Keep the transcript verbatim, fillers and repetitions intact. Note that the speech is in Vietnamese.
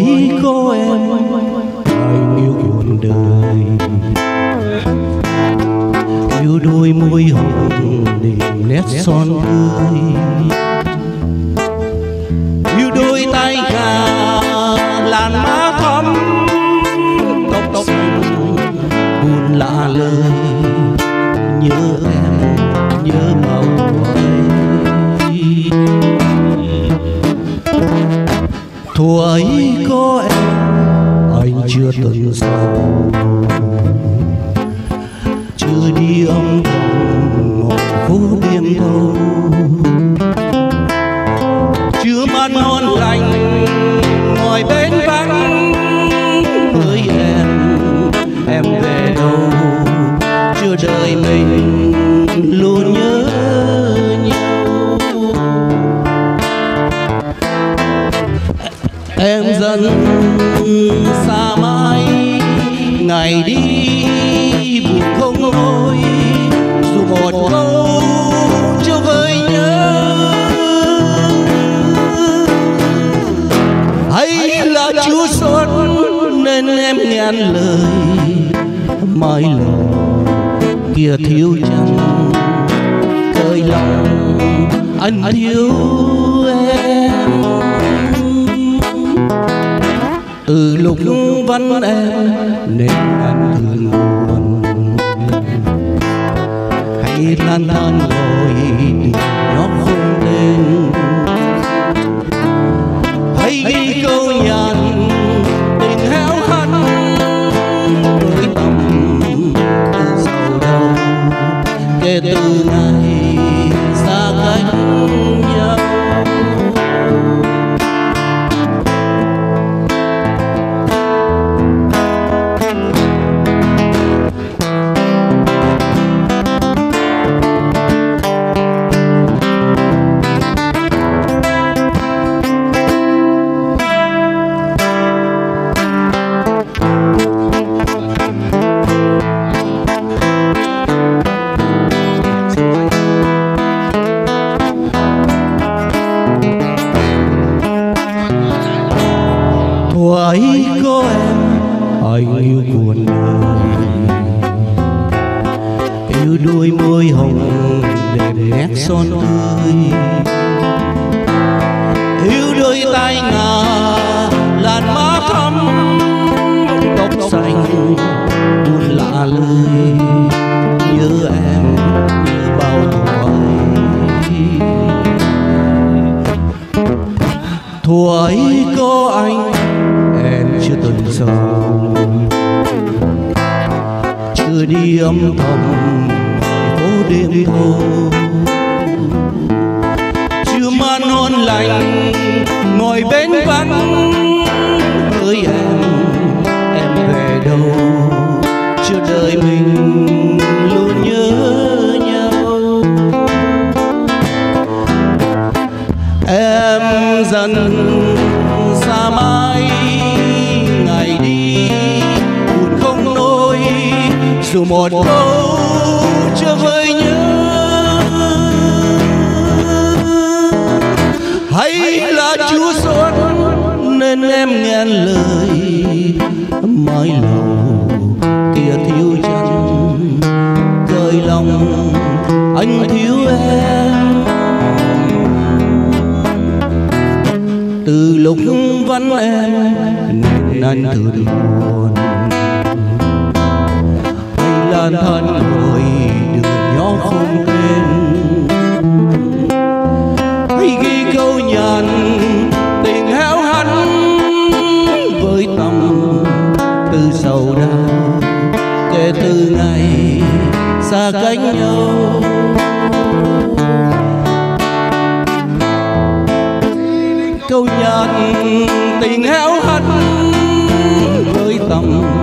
Tuổi có em anh yêu cuộc đời, yêu đôi môi hồng điểm nét son tươi, yêu đôi tay gà làn má thắm tóc xanh buồn lạ lời, nhớ em nhớ màu ấy. Thuở ấy có em anh chưa từng sầu, chưa đi âm thầm ngõ phố đêm thâu, chưa mặn ngon lành ngồi bên vắng với em. Em về đâu chưa đời mình luôn nhớ nhau. Em dần xa mãi ngày đi buồn không ngôi, dù một câu chưa vơi nhớ. Hay là Chúa xuân nên em ngàn lời, mãi lòng kia thiếu chăng cởi lòng anh thiếu em. Từ lúc vắng em nên anh thường buồn, hay than than gọi tình nó không tên, hay ghi câu nhàn tình héo hắt với tầm từ sau đâu kể từ ngày xa cách nhau. Thuở ấy có em anh yêu cuộc đời, yêu đôi môi hồng đẹp nét son tươi, yêu đôi tay ngà làn má thắm tóc xanh buồn lạ lời, nhớ em như bao tuổi. Thuở ấy có anh em chưa từng sầu, chưa đi âm thầm phố đêm thâu, chưa man ngon lành ngồi bên vắng với em. Em về đâu chưa đời mình luôn nhớ nhau. Em dần xa mãi ngày đi buồn không nỗi, dù một câu chưa vơi nhớ. Hay là Chúa xuân nên em ngàn lời, mãi lầu kia thiếu chăng cởi lòng anh thiếu em. Từ lúc vắng em nên anh thường buồn, hay lang thang ngồi đường nhỏ không tên, hay ghi câu nhàn tình héo hắt với tầm từ sầu đau kể từ ngày xa cách nhau. Câu nhàn tình héo hắt với tầm